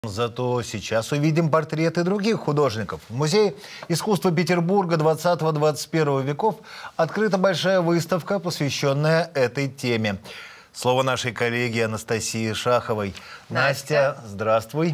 Зато сейчас увидим портреты других художников. В Музее искусства Петербурга 20-21 веков открыта большая выставка, посвященная этой теме. Слово нашей коллеге Анастасии Шаховой. Настя, здравствуй.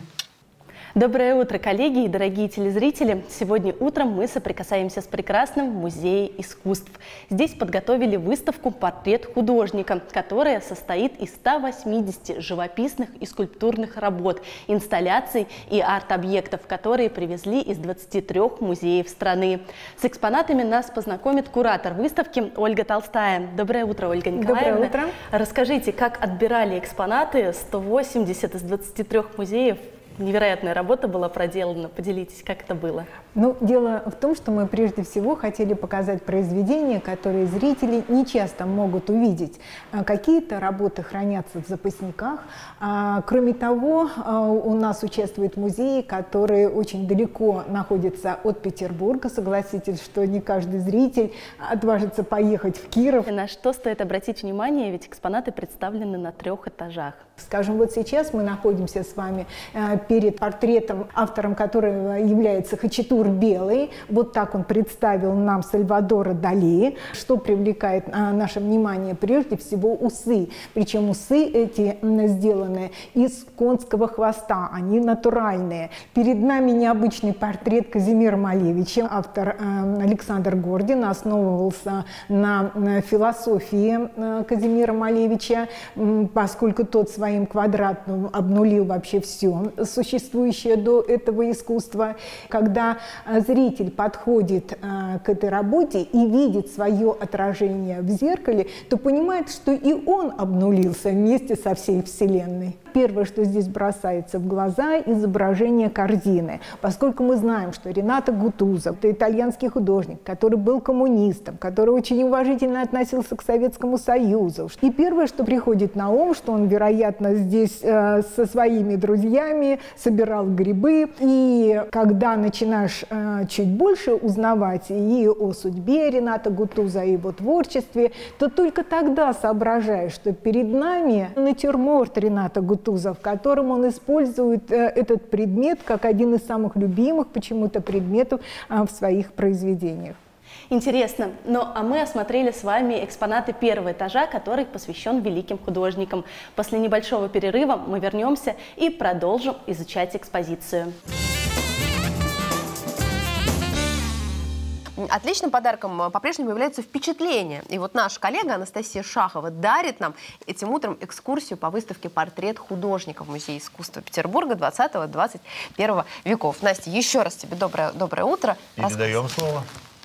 Доброе утро, коллеги и дорогие телезрители! Сегодня утром мы соприкасаемся с прекрасным Музеем искусств. Здесь подготовили выставку «Портрет художника», которая состоит из 180 живописных и скульптурных работ, инсталляций и арт-объектов, которые привезли из 23 музеев страны. С экспонатами нас познакомит куратор выставки Ольга Толстая. Доброе утро, Ольга Николаевна. Доброе утро. Расскажите, как отбирали экспонаты 180 из 23 музеев? Невероятная работа была проделана. Поделитесь, как это было? Ну, дело в том, что мы прежде всего хотели показать произведения, которые зрители не часто могут увидеть. Какие-то работы хранятся в запасниках. Кроме того, у нас участвуют музеи, которые очень далеко находятся от Петербурга. Согласитесь, что не каждый зритель отважится поехать в Киров. И на что стоит обратить внимание, ведь экспонаты представлены на 3 этажах. Скажем, вот сейчас мы находимся с вами перед портретом, автором которого является Хачатур Белый. Вот так он представил нам Сальвадора Дали. Что привлекает наше внимание? Прежде всего усы. Причем усы эти сделаны из конского хвоста, они натуральные. Перед нами необычный портрет Казимира Малевича. Автор Александр Гордин основывался на философии Казимира Малевича, поскольку тот своим квадратным обнулил вообще все существующее до этого искусства. Когда зритель подходит к этой работе и видит свое отражение в зеркале, то понимает, что и он обнулился вместе со всей Вселенной. Первое, что здесь бросается в глаза – изображение картины. Поскольку мы знаем, что Ренато Гутузо – это итальянский художник, который был коммунистом, который очень уважительно относился к Советскому Союзу. И первое, что приходит на ум, что он, вероятно, здесь со своими друзьями собирал грибы. И когда начинаешь чуть больше узнавать и о судьбе Ренато Гутузо, и его творчестве, то только тогда соображаешь, что перед нами натюрморт Ренато Гутузо, в котором он использует этот предмет как один из самых любимых почему-то предметов в своих произведениях. Интересно. Ну, а мы осмотрели с вами экспонаты 1-го этажа, который посвящен великим художникам. После небольшого перерыва мы вернемся и продолжим изучать экспозицию. Отличным подарком по-прежнему является впечатление. И вот наша коллега Анастасия Шахова дарит нам этим утром экскурсию по выставке «Портрет художника» в Музее искусства Петербурга 20-21 веков. Настя, еще раз тебе доброе утро. Передаем слово.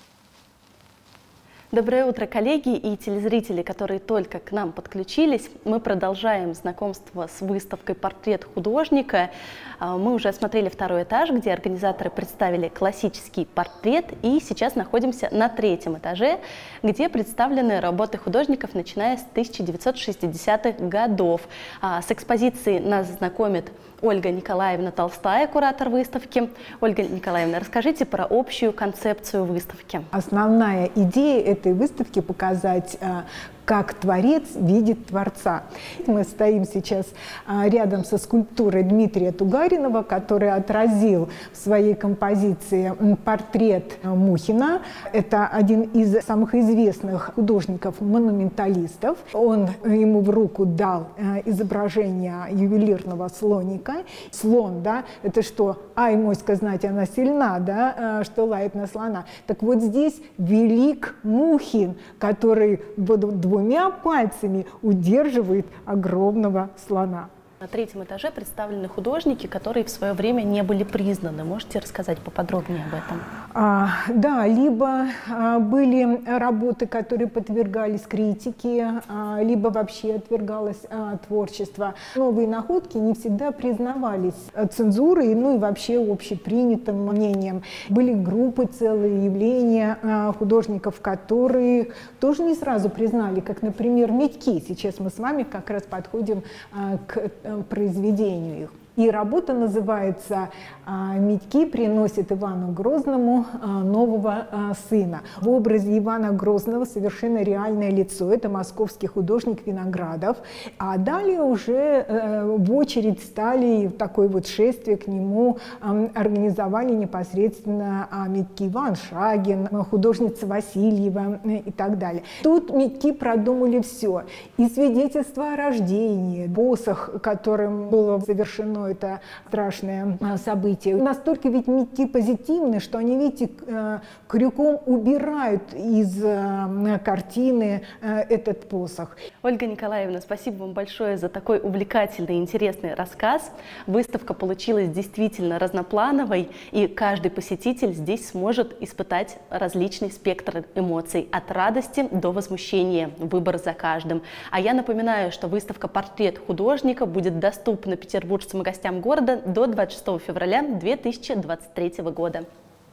Доброе утро, коллеги и телезрители, которые только к нам подключились. Мы продолжаем знакомство с выставкой «Портрет художника». Мы уже осмотрели 2-й этаж, где организаторы представили классический портрет. И сейчас находимся на 3-м этаже, где представлены работы художников, начиная с 1960-х годов. С экспозицией нас знакомит Ольга Николаевна Толстая, куратор выставки. Ольга Николаевна, расскажите про общую концепцию выставки. Основная идея этой выставки – показать, как творец видит творца. Мы стоим сейчас рядом со скульптурой Дмитрия Тугаринова, который отразил в своей композиции портрет Мухина. Это один из самых известных художников-монументалистов. Он ему в руку дал изображение ювелирного слоника. Слон, да, это что? Ай, моська знать, она сильна, да, что лает на слона. Так вот здесь велик Мухин, который двумя пальцами удерживает огромного слона. На 3-м этаже представлены художники, которые в свое время не были признаны. Можете рассказать поподробнее об этом? Да, либо были работы, которые подвергались критике, либо вообще отвергалось творчество. Новые находки не всегда признавались цензурой, ну и вообще общепринятым мнением. Были группы, целые явления художников, которые тоже не сразу признали, как, например, Медьки. Сейчас мы с вами как раз подходим к произведению их. И работа называется «Митьки приносят Ивану Грозному нового сына». В образе Ивана Грозного совершенно реальное лицо. Это московский художник Виноградов. А далее уже в очередь стали, такое вот шествие к нему организовали непосредственно Митьки Иван Шагин, художница Васильева и так далее. Тут Митьки продумали все. И свидетельство о рождении, посох, которым было завершено это страшное событие. Настолько ведь Митьки позитивны, что они, видите, крюком убирают из картины этот посох. Ольга Николаевна, спасибо вам большое за такой увлекательный и интересный рассказ. Выставка получилась действительно разноплановой, и каждый посетитель здесь сможет испытать различный спектр эмоций, от радости до возмущения, выбор за каждым. А я напоминаю, что выставка «Портрет художника» будет доступна петербуржцам и гостям города до 26 февраля 2023 года.